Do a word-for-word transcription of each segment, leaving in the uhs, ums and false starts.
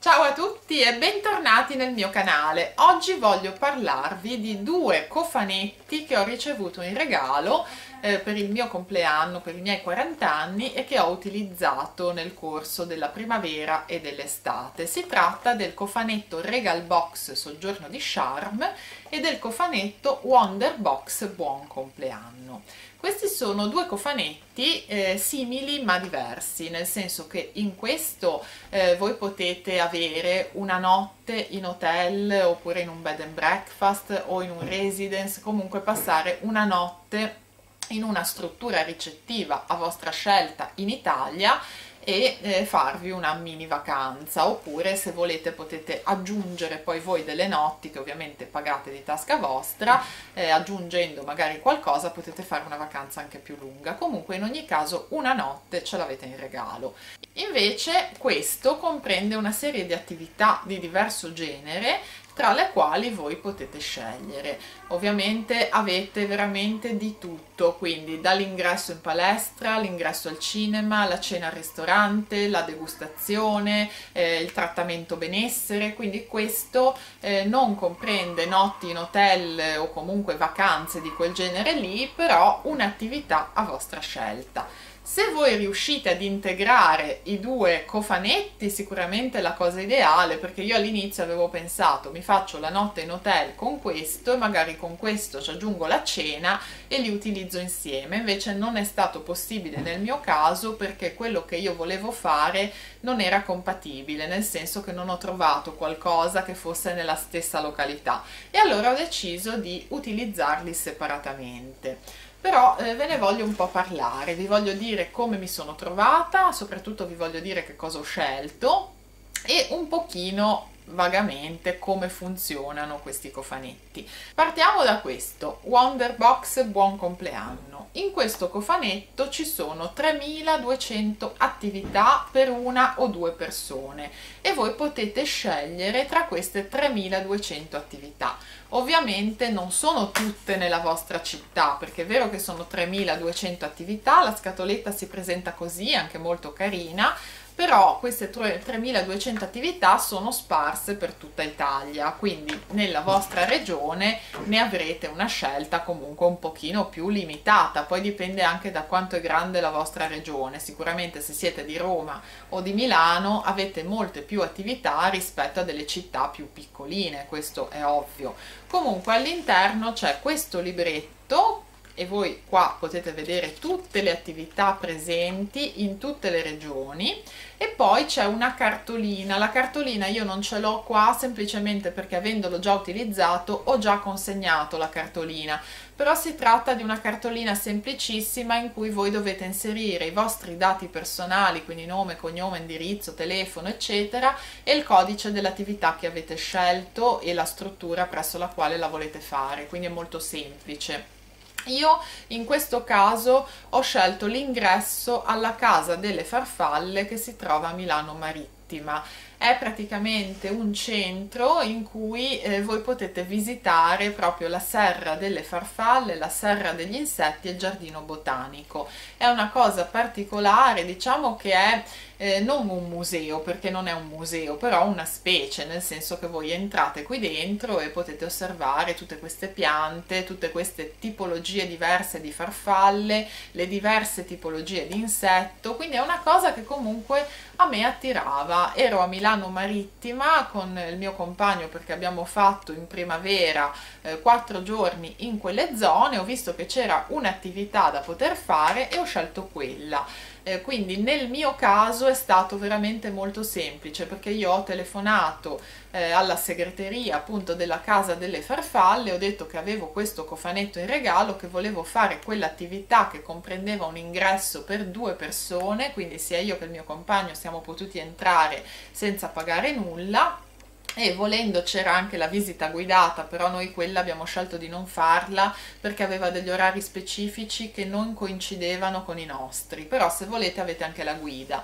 Ciao a tutti e bentornati nel mio canale. Oggi voglio parlarvi di due cofanetti che ho ricevuto in regalo eh, per il mio compleanno, per i miei quaranta anni, e che ho utilizzato nel corso della primavera e dell'estate. Si tratta del cofanetto Regal Box Soggiorno di Charme e del cofanetto Wonder Box Buon Compleanno. Questi sono due cofanetti eh, simili ma diversi, nel senso che in questo eh, voi potete avere una notte in hotel oppure in un bed and breakfast o in un residence, comunque passare una notte in una struttura ricettiva a vostra scelta in Italia e eh, farvi una mini vacanza, oppure se volete potete aggiungere poi voi delle notti che ovviamente pagate di tasca vostra, eh, aggiungendo magari qualcosa potete fare una vacanza anche più lunga. Comunque in ogni caso una notte ce l'avete in regalo. Invece questo comprende una serie di attività di diverso genere, tra le quali voi potete scegliere. Ovviamente avete veramente di tutto, quindi dall'ingresso in palestra, l'ingresso al cinema, la cena al ristorante, la degustazione, eh, il trattamento benessere, quindi questo eh, non comprende notti in hotel o comunque vacanze di quel genere lì, però un'attività a vostra scelta. Se voi riuscite ad integrare i due cofanetti, sicuramente è la cosa ideale, perché io all'inizio avevo pensato mi faccio la notte in hotel con questo e magari con questo ci aggiungo la cena e li utilizzo insieme. Invece non è stato possibile nel mio caso, perché quello che io volevo fare non era compatibile, nel senso che non ho trovato qualcosa che fosse nella stessa località, e allora ho deciso di utilizzarli separatamente. Però eh, ve ne voglio un po' parlare, vi voglio dire come mi sono trovata, soprattutto vi voglio dire che cosa ho scelto e un pochino vagamente come funzionano questi cofanetti. Partiamo da questo, Wonder Box Buon Compleanno. In questo cofanetto ci sono tremiladuecento attività per una o due persone e voi potete scegliere tra queste tremiladuecento attività. Ovviamente non sono tutte nella vostra città, perché è vero che sono tremiladuecento attività, la scatoletta si presenta così, anche molto carina, però queste tremiladuecento attività sono sparse per tutta Italia, quindi nella vostra regione ne avrete una scelta comunque un pochino più limitata. Poi dipende anche da quanto è grande la vostra regione. Sicuramente se siete di Roma o di Milano avete molte più attività rispetto a delle città più piccoline, questo è ovvio. Comunque all'interno c'è questo libretto e voi qua potete vedere tutte le attività presenti in tutte le regioni, e poi c'è una cartolina. La cartolina io non ce l'ho qua semplicemente perché, avendolo già utilizzato, ho già consegnato la cartolina, però si tratta di una cartolina semplicissima in cui voi dovete inserire i vostri dati personali, quindi nome, cognome, indirizzo, telefono eccetera, e il codice dell'attività che avete scelto e la struttura presso la quale la volete fare, quindi è molto semplice. Io in questo caso ho scelto l'ingresso alla Casa delle Farfalle che si trova a Milano Marittima. È praticamente un centro in cui eh, voi potete visitare proprio la Serra delle Farfalle, la Serra degli Insetti e il Giardino Botanico. È una cosa particolare, diciamo che è eh, non un museo, perché non è un museo, però una specie, nel senso che voi entrate qui dentro e potete osservare tutte queste piante, tutte queste tipologie diverse di farfalle, le diverse tipologie di insetto, quindi è una cosa che comunque a me attirava. Ero a Milano Marittima con il mio compagno perché abbiamo fatto in primavera eh, quattro giorni in quelle zone, ho visto che c'era un'attività da poter fare e ho scelto quella. Eh, quindi nel mio caso è stato veramente molto semplice, perché io ho telefonato eh, alla segreteria appunto della Casa delle Farfalle, ho detto che avevo questo cofanetto in regalo, che volevo fare quell'attività che comprendeva un ingresso per due persone, quindi sia io che il mio compagno siamo potuti entrare senza pagare nulla, e volendo c'era anche la visita guidata, però noi quella abbiamo scelto di non farla perché aveva degli orari specifici che non coincidevano con i nostri, però se volete avete anche la guida.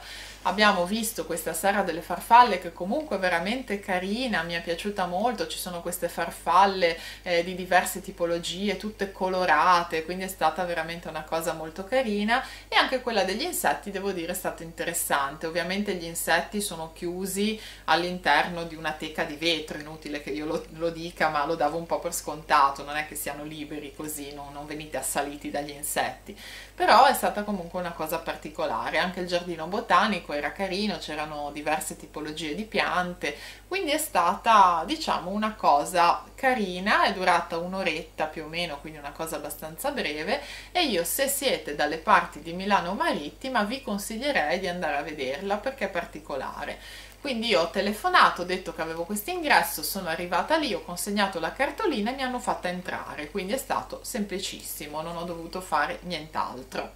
abbiamo visto questa Serra delle farfalle che comunque è veramente carina, mi è piaciuta molto, ci sono queste farfalle eh, di diverse tipologie, tutte colorate, quindi è stata veramente una cosa molto carina. E anche quella degli insetti, devo dire, è stata interessante. Ovviamente gli insetti sono chiusi all'interno di una teca di vetro, inutile che io lo, lo dica, ma lo davo un po' per scontato, non è che siano liberi così, non, non venite assaliti dagli insetti, però è stata comunque una cosa particolare. Anche il giardino botanico era carino, c'erano diverse tipologie di piante, quindi è stata, diciamo, una cosa carina, è durata un'oretta più o meno, quindi una cosa abbastanza breve, e io, se siete dalle parti di Milano Marittima, vi consiglierei di andare a vederla perché è particolare. Quindi io ho telefonato, ho detto che avevo questo ingresso, sono arrivata lì, ho consegnato la cartolina e mi hanno fatta entrare, quindi è stato semplicissimo, non ho dovuto fare nient'altro.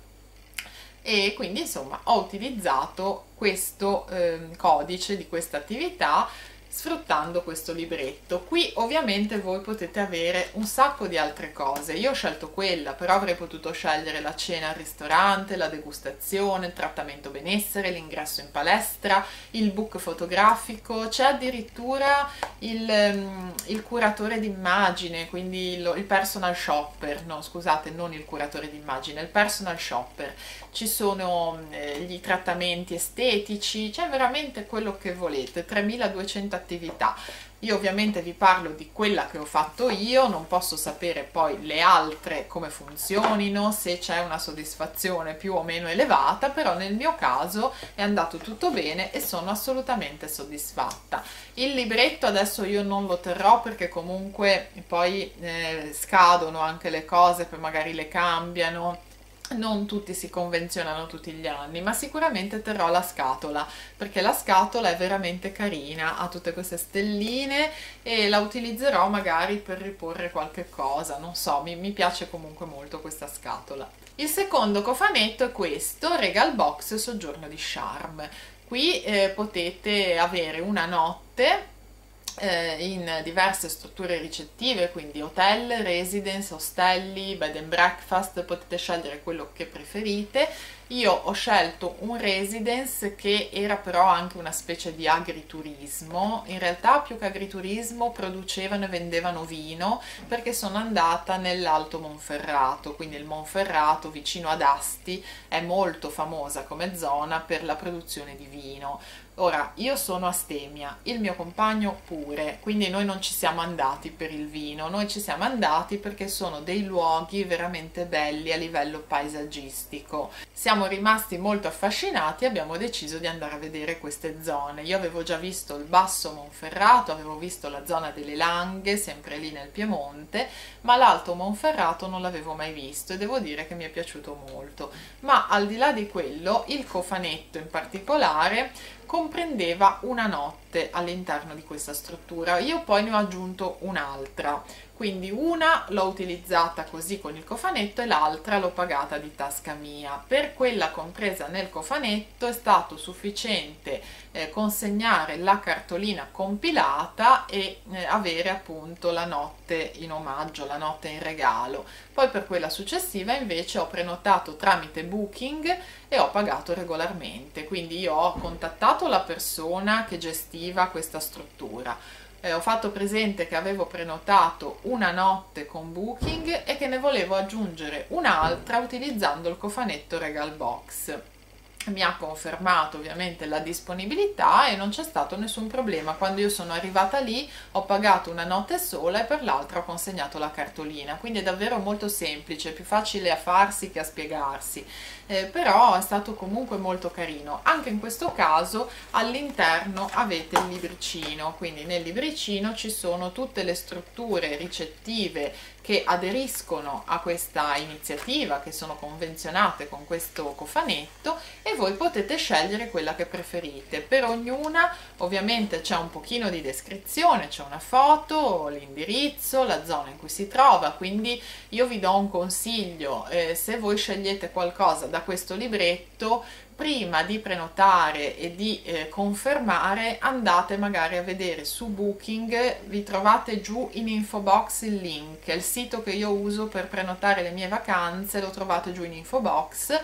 E quindi insomma ho utilizzato questo eh, codice di questa attività sfruttando questo libretto. Qui ovviamente voi potete avere un sacco di altre cose, io ho scelto quella, però avrei potuto scegliere la cena al ristorante, la degustazione, il trattamento benessere, l'ingresso in palestra, il book fotografico, c'è addirittura il, um, il curatore d'immagine, quindi il, il personal shopper, no scusate, non il curatore d'immagine, il personal shopper, ci sono eh, gli trattamenti estetici, c'è veramente quello che volete, tremiladuecento attività. Io ovviamente vi parlo di quella che ho fatto io, non posso sapere poi le altre come funzionino, se c'è una soddisfazione più o meno elevata, però nel mio caso è andato tutto bene e sono assolutamente soddisfatta. Il libretto adesso io non lo terrò perché comunque poi eh, scadono anche le cose, poi magari le cambiano. Non tutti si convenzionano tutti gli anni, ma sicuramente terrò la scatola, perché la scatola è veramente carina, ha tutte queste stelline e la utilizzerò magari per riporre qualche cosa, non so, mi, mi piace comunque molto questa scatola. Il secondo cofanetto è questo, Regal Box Soggiorno di Charme. Qui eh, potete avere una notte in diverse strutture ricettive, quindi hotel, residence, ostelli, bed and breakfast, potete scegliere quello che preferite. Io ho scelto un residence che era però anche una specie di agriturismo, in realtà più che agriturismo producevano e vendevano vino, perché sono andata nell'Alto Monferrato, quindi il Monferrato vicino ad Asti è molto famosa come zona per la produzione di vino. Ora, io sono astemia, il mio compagno pure, quindi noi non ci siamo andati per il vino, noi ci siamo andati perché sono dei luoghi veramente belli a livello paesaggistico. Siamo rimasti molto affascinati e abbiamo deciso di andare a vedere queste zone. Io avevo già visto il Basso Monferrato, avevo visto la zona delle Langhe, sempre lì nel Piemonte, ma l'Alto Monferrato non l'avevo mai visto e devo dire che mi è piaciuto molto. Ma al di là di quello, il cofanetto in particolare comprendeva una notte all'interno di questa struttura. Io poi ne ho aggiunto un'altra, quindi una l'ho utilizzata così con il cofanetto e l'altra l'ho pagata di tasca mia. Per quella compresa nel cofanetto è stato sufficiente eh, consegnare la cartolina compilata e eh, avere appunto la notte in omaggio, la notte in regalo. Poi per quella successiva invece ho prenotato tramite Booking e ho pagato regolarmente, quindi io ho contattato la persona che gestiva questa struttura, eh, ho fatto presente che avevo prenotato una notte con Booking e che ne volevo aggiungere un'altra utilizzando il cofanetto Regal Box. Mi ha confermato ovviamente la disponibilità e non c'è stato nessun problema. Quando io sono arrivata lì ho pagato una notte sola e per l'altra ho consegnato la cartolina, quindi è davvero molto semplice, più facile a farsi che a spiegarsi, eh, però è stato comunque molto carino. Anche in questo caso all'interno avete il libricino, quindi nel libricino ci sono tutte le strutture ricettive che aderiscono a questa iniziativa, che sono convenzionate con questo cofanetto, e voi potete scegliere quella che preferite. Per ognuna ovviamente c'è un pochino di descrizione, c'è una foto, l'indirizzo, la zona in cui si trova, quindi io vi do un consiglio, eh, se voi scegliete qualcosa da questo libretto, prima di prenotare e di eh, confermare andate magari a vedere su Booking, vi trovate giù in info box il link, è il sito che io uso per prenotare le mie vacanze, lo trovate giù in info box,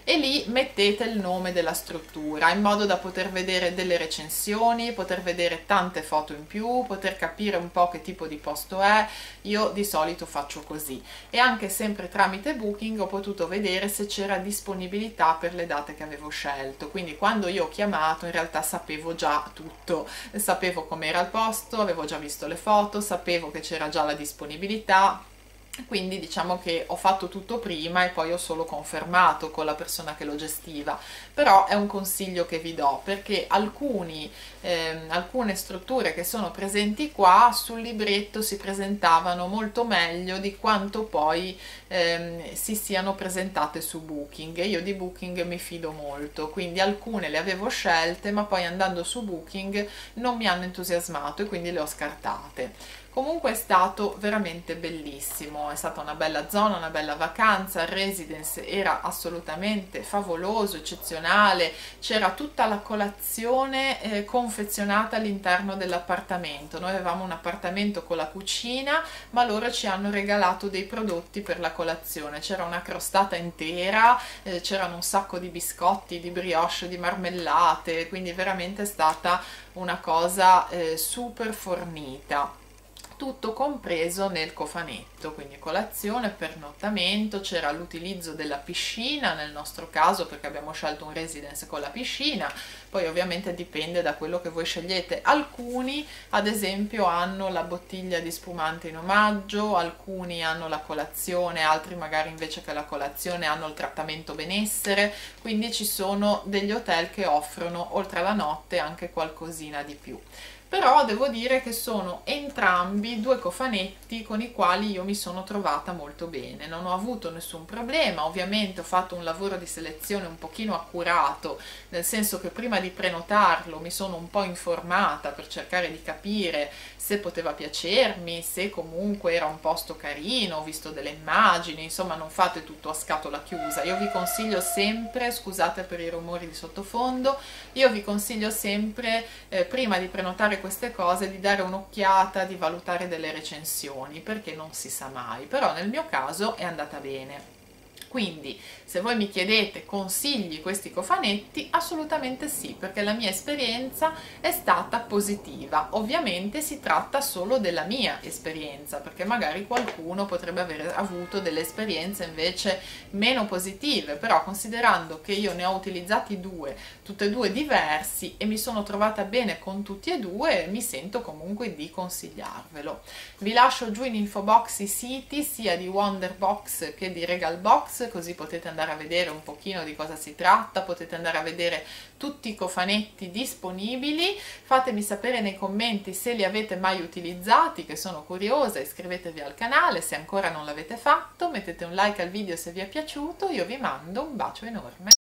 e lì mettete il nome della struttura in modo da poter vedere delle recensioni, poter vedere tante foto in più, poter capire un po' che tipo di posto è. Io di solito faccio così, e anche sempre tramite Booking ho potuto vedere se c'era disponibilità per le date che avevo scelto, quindi quando io ho chiamato in realtà sapevo già tutto, sapevo com'era il posto, avevo già visto le foto, sapevo che c'era già la disponibilità. Quindi diciamo che ho fatto tutto prima e poi ho solo confermato con la persona che lo gestiva. Però è un consiglio che vi do, perché alcuni, ehm, alcune strutture che sono presenti qua sul libretto si presentavano molto meglio di quanto poi ehm, si siano presentate su Booking, e io di Booking mi fido molto, quindi alcune le avevo scelte ma poi andando su Booking non mi hanno entusiasmato e quindi le ho scartate. Comunque è stato veramente bellissimo, è stata una bella zona, una bella vacanza, il residence era assolutamente favoloso, eccezionale, c'era tutta la colazione eh, confezionata all'interno dell'appartamento. Noi avevamo un appartamento con la cucina, ma loro ci hanno regalato dei prodotti per la colazione, c'era una crostata intera, eh, c'erano un sacco di biscotti, di brioche, di marmellate, quindi veramente è stata una cosa eh, super fornita. Tutto compreso nel cofanetto, quindi colazione, pernottamento, c'era l'utilizzo della piscina nel nostro caso perché abbiamo scelto un residence con la piscina, poi ovviamente dipende da quello che voi scegliete. Alcuni ad esempio hanno la bottiglia di spumante in omaggio, alcuni hanno la colazione, altri magari invece che la colazione hanno il trattamento benessere, quindi ci sono degli hotel che offrono oltre alla notte anche qualcosina di più. Però devo dire che sono entrambi due cofanetti con i quali io mi sono trovata molto bene, non ho avuto nessun problema. Ovviamente ho fatto un lavoro di selezione un pochino accurato, nel senso che prima di prenotarlo mi sono un po' informata per cercare di capire se poteva piacermi, se comunque era un posto carino, ho visto delle immagini, insomma non fate tutto a scatola chiusa. Io vi consiglio sempre, scusate per i rumori di sottofondo, io vi consiglio sempre eh, prima di prenotare queste cose di dare un'occhiata, di valutare delle recensioni, perché non si sa mai. Però nel mio caso è andata bene. Quindi se voi mi chiedete consigli questi cofanetti, assolutamente sì, perché la mia esperienza è stata positiva. Ovviamente si tratta solo della mia esperienza, perché magari qualcuno potrebbe aver avuto delle esperienze invece meno positive, però considerando che io ne ho utilizzati due, tutte e due diversi, e mi sono trovata bene con tutti e due, mi sento comunque di consigliarvelo. Vi lascio giù in info box i siti sia di Wonderbox che di Regalbox, così potete andare a vedere un pochino di cosa si tratta, potete andare a vedere tutti i cofanetti disponibili. Fatemi sapere nei commenti se li avete mai utilizzati, che sono curiosa, iscrivetevi al canale se ancora non l'avete fatto, mettete un like al video se vi è piaciuto, io vi mando un bacio enorme.